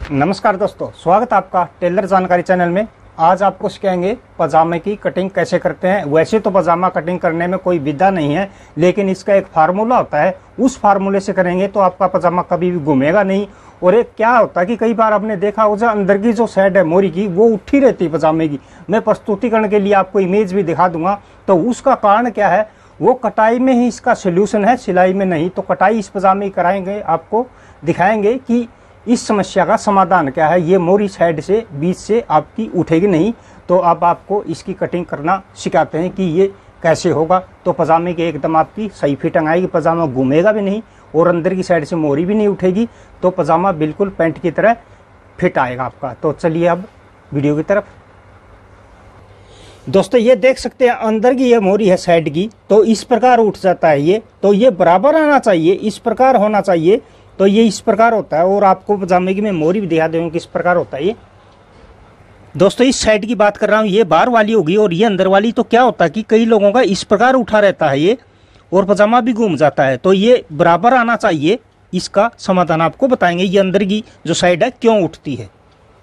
नमस्कार दोस्तों, स्वागत है आपका टेलर जानकारी चैनल में। आज आपको सिखाएंगे पजामे की कटिंग कैसे करते हैं। वैसे तो पजामा कटिंग करने में कोई विधा नहीं है, लेकिन इसका एक फार्मूला होता है। उस फार्मूले से करेंगे तो आपका पजामा कभी भी घूमेगा नहीं। और एक क्या होता है कि कई बार आपने देखा हो, जो अंदर की जो साइड है मोरी की, वो उठी रहती है पजामे की। मैं प्रस्तुतिकरण के लिए आपको इमेज भी दिखा दूंगा। तो उसका कारण क्या है, वो कटाई में ही इसका सोल्यूशन है, सिलाई में नहीं। तो कटाई इस पजामे की कराएंगे, आपको दिखाएंगे कि इस समस्या का समाधान क्या है। ये मोरी साइड से बीच से आपकी उठेगी नहीं। तो अब आपको इसकी कटिंग करना सिखाते हैं कि ये कैसे होगा। तो पजामे की एकदम आपकी सही फिटिंग आएगी, पजामा घूमेगा भी नहीं और अंदर की साइड से मोरी भी नहीं उठेगी। तो पजामा बिल्कुल पैंट की तरह फिट आएगा आपका। तो चलिए अब वीडियो की तरफ। दोस्तों ये देख सकते हैं, अंदर की ये मोरी है साइड की, तो इस प्रकार उठ जाता है ये। तो ये बराबर आना चाहिए, इस प्रकार होना चाहिए। तो ये इस प्रकार होता है। और आपको पजामे की मैं मोरी भी दिखा दूंगा किस प्रकार होता है ये। दोस्तों इस साइड की बात कर रहा हूँ, ये बाहर वाली होगी और ये अंदर वाली। तो क्या होता है कि कई लोगों का इस प्रकार उठा रहता है ये, और पजामा भी घूम जाता है। तो ये बराबर आना चाहिए। इसका समाधान आपको बताएंगे, ये अंदर की जो साइड है क्यों उठती है।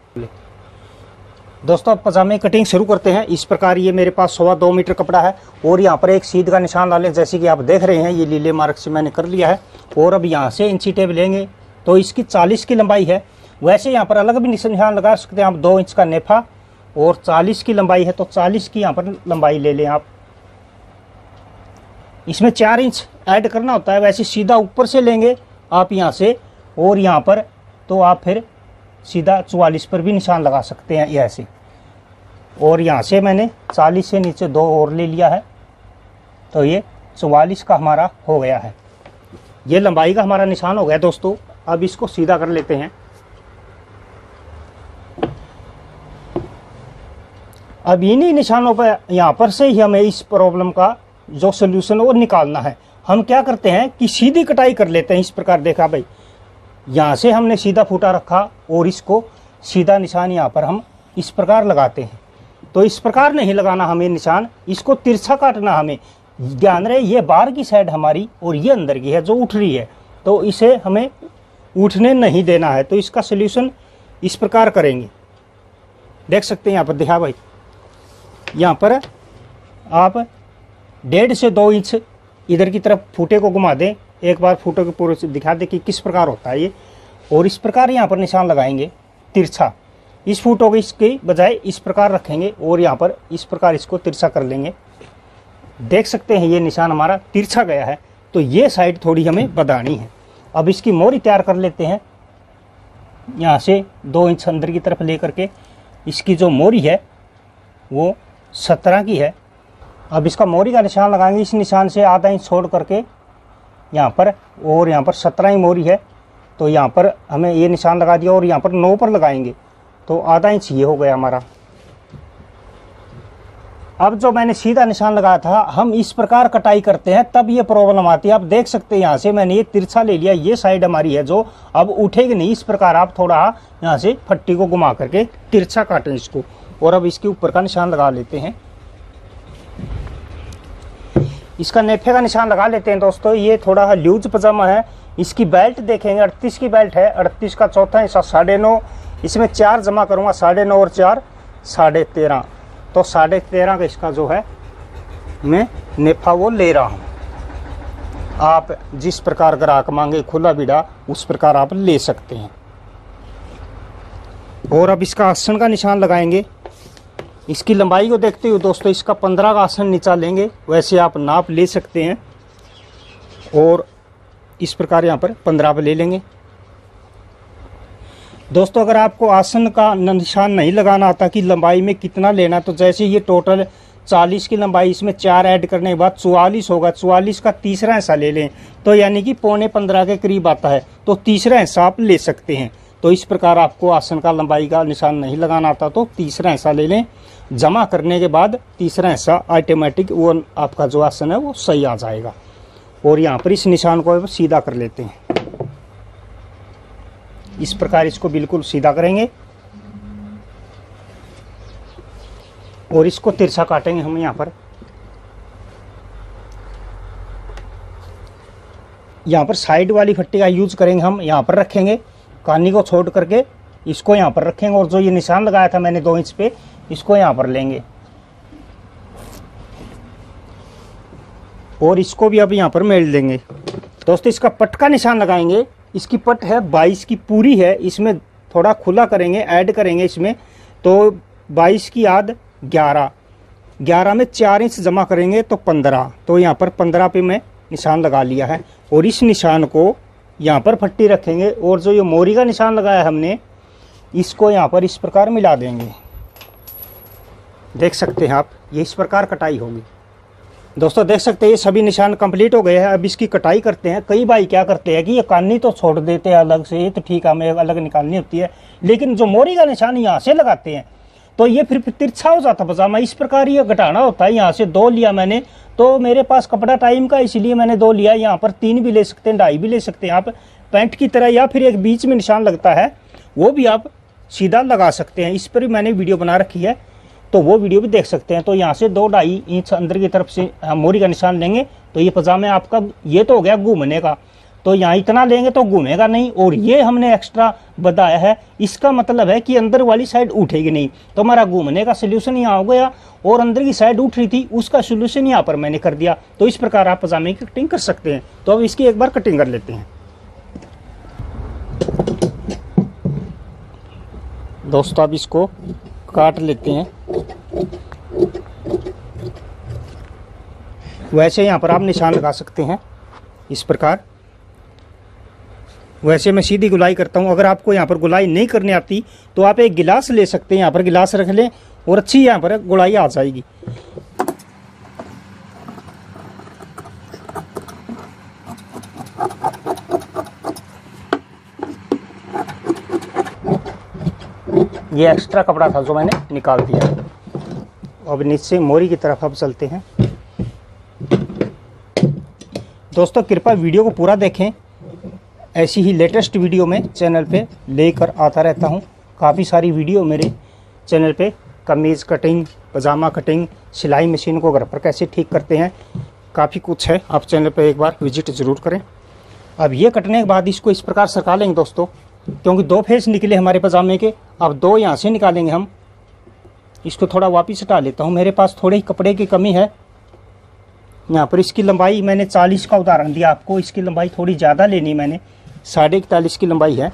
दोस्तों अब पजामे कटिंग शुरू करते हैं। इस प्रकार ये मेरे पास 2.25 मीटर कपड़ा है और यहाँ पर एक सीध का निशान डालें, जैसे कि आप देख रहे हैं। ये लीले मार्क से मैंने कर लिया है। और अब यहाँ से इंची टेप लेंगे, तो इसकी 40 की लंबाई है। वैसे यहाँ पर अलग भी निशान लगा सकते हैं आप। 2 इंच का नेफा और 40 की लंबाई है, तो 40 की यहाँ पर लंबाई ले लें आप। इसमें 4 इंच ऐड करना होता है। वैसे सीधा ऊपर से लेंगे आप यहाँ से, और यहाँ पर तो आप फिर सीधा 44 पर भी निशान लगा सकते हैं ऐसे। और यहाँ से मैंने 40 से नीचे 2 और ले लिया है, तो ये 44 का हमारा हो गया है। ये लंबाई का हमारा निशान हो गया दोस्तों। अब इसको सीधा कर लेते हैं। अब इन्हीं निशानों पर यहाँ पर से ही हमें इस प्रॉब्लम का जो सोल्यूशन वो निकालना है। हम क्या करते हैं कि सीधी कटाई कर लेते हैं। इस प्रकार देखा भाई, यहाँ से हमने सीधा फूटा रखा और इसको सीधा निशान यहाँ पर हम इस प्रकार लगाते हैं। तो इस प्रकार नहीं लगाना हमें निशान, इसको तिरछा काटना हमें। ध्यान रहे, ये बाहर की साइड हमारी और ये अंदर की है जो उठ रही है। तो इसे हमें उठने नहीं देना है। तो इसका सोल्यूशन इस प्रकार करेंगे। देख सकते हैं यहाँ पर, देखा भाई, यहाँ पर आप 1.5 से 2 इंच इधर की तरफ फूटे को घुमा दें। एक बार फूटे को पूरे से दिखा दें कि किस प्रकार होता है ये। और इस प्रकार यहाँ पर निशान लगाएंगे तिरछा। इस फूटों को इसके बजाय इस प्रकार रखेंगे और यहाँ पर इस प्रकार इसको तिरछा कर लेंगे। देख सकते हैं ये निशान हमारा तिरछा गया है। तो ये साइड थोड़ी हमें बढ़ानी है। अब इसकी मोरी तैयार कर लेते हैं। यहाँ से 2 इंच अंदर की तरफ ले करके इसकी जो मोरी है वो 17 की है। अब इसका मोरी का निशान लगाएंगे। इस निशान से आधा इंच छोड़ करके यहाँ पर, और यहाँ पर 17 ही मोरी है। तो यहाँ पर हमें ये निशान लगा दिया और यहाँ पर 9 पर लगाएंगे, तो आधा इंच ये हो गया हमारा। अब जो मैंने सीधा निशान लगाया था, हम इस प्रकार कटाई करते हैं तब ये प्रॉब्लम आती है। आप देख सकते हैं यहाँ से मैंने ये तिरछा ले लिया। ये साइड हमारी है जो अब उठेगी नहीं। इस प्रकार आप थोड़ा यहाँ से फट्टी को घुमा करके तिरछा काटें इसको। और अब इसके ऊपर का निशान लगा लेते हैं। इसका नेफे का निशान लगा लेते हैं दोस्तों। ये थोड़ा लूज पजामा है। इसकी बेल्ट देखेंगे, 38 की बेल्ट है। 38 का चौथा हिस्सा 9.5। इसमें 4 जमा करूंगा, 9.5 और 4 13.5। तो 13.5 का इसका जो है मैं नेफा वो ले रहा हूं। आप जिस प्रकार ग्राहक मांगे खुला बिड़ा, उस प्रकार आप ले सकते हैं। और अब इसका आसन का निशान लगाएंगे। इसकी लंबाई को देखते हुए दोस्तों, इसका 15 का आसन नीचा लेंगे। वैसे आप नाप ले सकते हैं और इस प्रकार यहाँ पर 15 पर ले लेंगे। दोस्तों अगर आपको आसन का निशान नहीं लगाना आता कि लंबाई में कितना लेना, तो जैसे ये टोटल 40 की लंबाई, इसमें 4 ऐड करने के बाद 44 होगा। 44 का तीसरा हिस्सा ले लें, तो यानी कि 15.25 के करीब आता है। तो तीसरा हिस्सा आप ले सकते हैं। तो इस प्रकार आपको आसन का लंबाई का निशान नहीं लगाना आता तो तीसरा हिस्सा ले लें। जमा करने के बाद तीसरा हिस्सा ऑटोमेटिक वो आपका जो आसन है वो सही आ जाएगा। और यहाँ पर इस निशान को सीधा कर लेते हैं। इस प्रकार इसको बिल्कुल सीधा करेंगे और इसको तिरछा काटेंगे हम। यहाँ पर साइड वाली फट्टी का यूज करेंगे हम। यहाँ पर रखेंगे, कानी को छोड़ करके इसको यहाँ पर रखेंगे और जो ये निशान लगाया था मैंने 2 इंच पे, इसको यहाँ पर लेंगे और इसको भी अब यहाँ पर मेल देंगे। दोस्तों इसका पट का निशान लगाएंगे। इसकी पट है 22 की पूरी है, इसमें थोड़ा खुला करेंगे, ऐड करेंगे इसमें, तो 22 की याद 11 में 4 इंच जमा करेंगे तो 15, तो यहाँ पर 15 पे मैं निशान लगा लिया है। और इस निशान को यहाँ पर पट्टी रखेंगे और जो ये मोरी का निशान लगाया हमने, इसको यहाँ पर इस प्रकार मिला देंगे। देख सकते हैं आप, ये इस प्रकार कटाई होगी। दोस्तों देख सकते हैं ये सभी निशान कंप्लीट हो गए हैं। अब इसकी कटाई करते हैं। कई भाई क्या करते हैं कि ये कानी तो छोड़ देते हैं अलग से, तो ठीक है हमें अलग निकालनी होती है, लेकिन जो मोरी का निशान यहाँ से लगाते हैं तो ये फिर तिरछा हो जाता पजामा। इस प्रकार ये घटाना होता है। यहाँ से 2 लिया मैंने, तो मेरे पास कपड़ा टाइम का इसलिए मैंने 2 लिया। यहाँ पर 3 भी ले सकते हैं, 2.5 भी ले सकते हैं आप पैंट की तरह, या फिर एक बीच में निशान लगता है वो भी आप सीधा लगा सकते हैं। इस पर भी मैंने वीडियो बना रखी है, तो वो वीडियो भी देख सकते हैं। तो यहाँ से 2-2.5 इंच अंदर की तरफ से हम मोरी का निशान लेंगे, तो ये पजामे आपका ये तो हो गया घूमने का। तो यहाँ इतना लेंगे तो घूमेगा नहीं, और ये हमने एक्स्ट्रा बताया है, इसका मतलब है कि अंदर वाली साइड उठेगी नहीं। तो हमारा घूमने का सोल्यूशन यहाँ हो गया, और अंदर की साइड उठ रही थी उसका सोल्यूशन यहाँ पर मैंने कर दिया। तो इस प्रकार आप पजामे की कटिंग कर सकते हैं। तो अब इसकी एक बार कटिंग कर लेते हैं। दोस्तों अब इसको काट लेते हैं। वैसे यहाँ पर आप निशान लगा सकते हैं इस प्रकार। वैसे मैं सीधी गुलाई करता हूँ। अगर आपको यहाँ पर गुलाई नहीं करनी आती तो आप एक गिलास ले सकते हैं, यहाँ पर गिलास रख लें और अच्छी यहाँ पर गुलाई आ जाएगी। ये एक्स्ट्रा कपड़ा था जो मैंने निकाल दिया। अब नीचे मोरी की तरफ अब चलते हैं। दोस्तों कृपया वीडियो को पूरा देखें, ऐसी ही लेटेस्ट वीडियो में चैनल पे लेकर आता रहता हूँ। काफ़ी सारी वीडियो मेरे चैनल पे कमीज़ कटिंग, पजामा कटिंग, सिलाई मशीन को घर पर कैसे ठीक करते हैं, काफ़ी कुछ है। आप चैनल पे एक बार विजिट ज़रूर करें। अब ये कटने के बाद इसको इस प्रकार सरका लेंगे दोस्तों, क्योंकि 2 फेस निकले हमारे पजामे के। अब 2 यहाँ से निकालेंगे हम। इसको थोड़ा वापस हटा लेता हूँ, मेरे पास थोड़े ही कपड़े की कमी है। यहाँ पर इसकी लंबाई मैंने 40 का उदाहरण दिया आपको, इसकी लंबाई थोड़ी ज़्यादा लेनी, मैंने 41.5 की लंबाई है।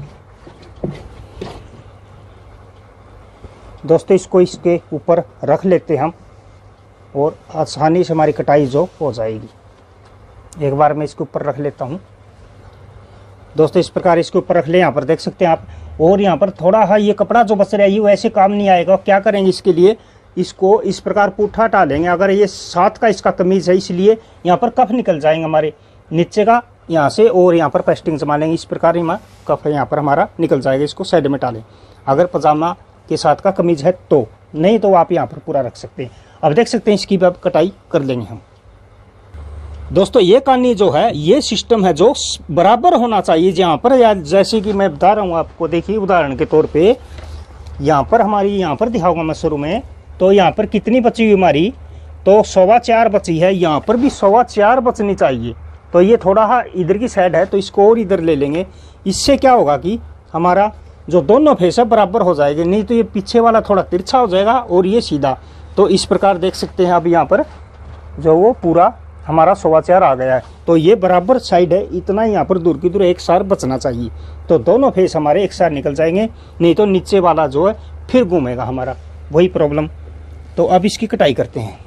दोस्तों इसको इसके ऊपर रख लेते हैं हम, और आसानी से हमारी कटाई जो हो जाएगी। एक बार मैं इसके ऊपर रख लेता हूँ। दोस्तों इस प्रकार इसके ऊपर रख ले, यहाँ पर देख सकते हैं आप। और यहाँ पर थोड़ा है ये कपड़ा जो बच रहा है ये वैसे काम नहीं आएगा। क्या करेंगे इसके लिए, इसको इस प्रकार पुट्ठा हटा लेंगे। अगर ये 7 का इसका कमीज है, इसलिए यहाँ पर कफ निकल जाएंगे हमारे नीचे का यहाँ से, और यहाँ पर पेस्टिंग जमा लेंगे। इस प्रकार ही कफ यहाँ पर हमारा निकल जाएगा। इसको साइड में डालें अगर पजामा के साथ का कमीज है तो, नहीं तो आप यहाँ पर पूरा रख सकते हैं। अब देख सकते हैं इसकी भी अब कटाई कर लेंगे हम। दोस्तों ये कानी जो है ये सिस्टम है जो बराबर होना चाहिए जहाँ पर, या जैसे कि मैं बता रहा हूँ आपको, देखिए उदाहरण के तौर पे यहाँ पर हमारी, यहाँ पर दिखाऊंगा मैं शुरू में, तो यहाँ पर कितनी बची हुई हमारी, तो 4.25 बची है। यहाँ पर भी 4.25 बचनी चाहिए। तो ये थोड़ा इधर की साइड है तो इसको और इधर ले लेंगे। इससे क्या होगा कि हमारा जो दोनों फेस है बराबर हो जाएंगे, नहीं तो ये पीछे वाला थोड़ा तिरछा हो जाएगा और ये सीधा। तो इस प्रकार देख सकते हैं अब यहाँ पर जो वो पूरा हमारा 4.25 आ गया है। तो ये बराबर साइड है, इतना यहाँ पर दूर की दूर एक सार बचना चाहिए। तो दोनों फेस हमारे एक सार निकल जाएंगे, नहीं तो नीचे वाला जो है फिर घूमेगा हमारा, वही प्रॉब्लम। तो अब इसकी कटाई करते हैं।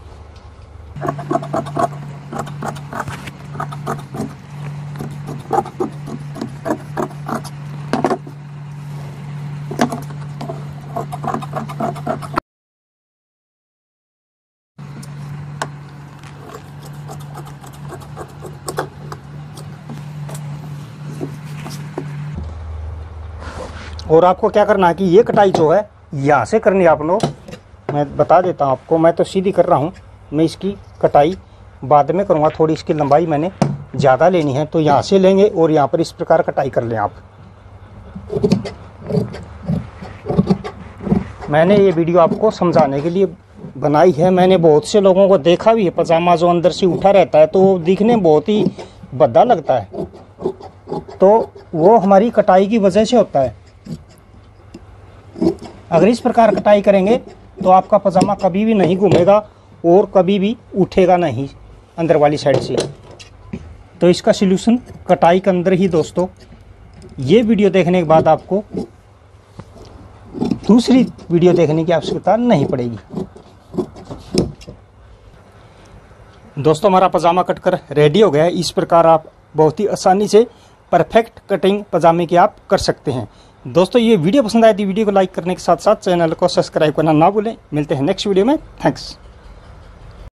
और आपको क्या करना है कि ये कटाई जो है यहाँ से करनी है आप लोग। मैं बता देता हूँ आपको, मैं तो सीधी कर रहा हूँ। मैं इसकी कटाई बाद में करूँगा, थोड़ी इसकी लंबाई मैंने ज़्यादा लेनी है। तो यहाँ से लेंगे और यहाँ पर इस प्रकार कटाई कर लें आप। मैंने ये वीडियो आपको समझाने के लिए बनाई है। मैंने बहुत से लोगों को देखा भी है, पजामा जो अंदर से उठा रहता है तो वो दिखने में बहुत ही भद्दा लगता है, तो वो हमारी कटाई की वजह से होता है। अगर इस प्रकार कटाई करेंगे तो आपका पजामा कभी भी नहीं घूमेगा और कभी भी उठेगा नहीं अंदर वाली साइड से। तो इसका सलूशन कटाई के अंदर ही दोस्तों। ये वीडियो देखने के बाद आपको दूसरी वीडियो देखने की आवश्यकता नहीं पड़ेगी। दोस्तों हमारा पजामा कटकर रेडी हो गया है। इस प्रकार आप बहुत ही आसानी से परफेक्ट कटिंग पजामे की आप कर सकते हैं। दोस्तों ये वीडियो पसंद आए तो वीडियो को लाइक करने के साथ साथ चैनल को सब्सक्राइब करना ना भूलें। मिलते हैं नेक्स्ट वीडियो में। थैंक्स।